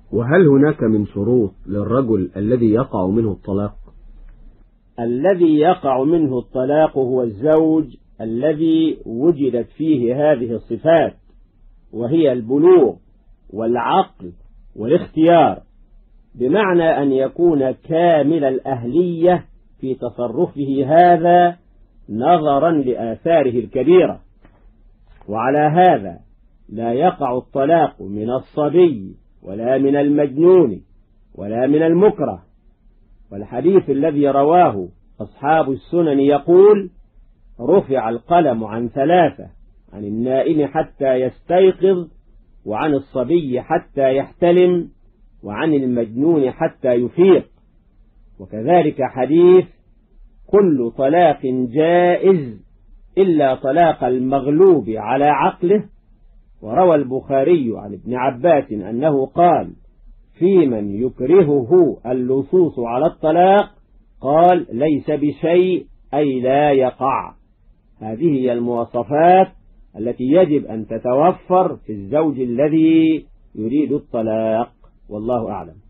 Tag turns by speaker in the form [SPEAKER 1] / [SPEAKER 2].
[SPEAKER 1] وهل هناك من شروط للرجل الذي يقع منه الطلاق؟
[SPEAKER 2] الذي يقع منه الطلاق هو الزوج الذي وجدت فيه هذه الصفات، وهي البلوغ والعقل والاختيار، بمعنى أن يكون كامل الأهلية في تصرفه هذا نظرا لآثاره الكبيرة. وعلى هذا لا يقع الطلاق من الصبي ولا من المجنون ولا من المكره. والحديث الذي رواه أصحاب السنن يقول: رفع القلم عن 3، عن النائم حتى يستيقظ، وعن الصبي حتى يحتلم، وعن المجنون حتى يفيق. وكذلك حديث: كل طلاق جائز إلا طلاق المغلوب على عقله. وروى البخاري عن ابن عباس أنه قال: في من يكرهه اللصوص على الطلاق، قال: ليس بشيء، أي لا يقع. هذه هي المواصفات التي يجب أن تتوفر في الزوج الذي يريد الطلاق، والله أعلم.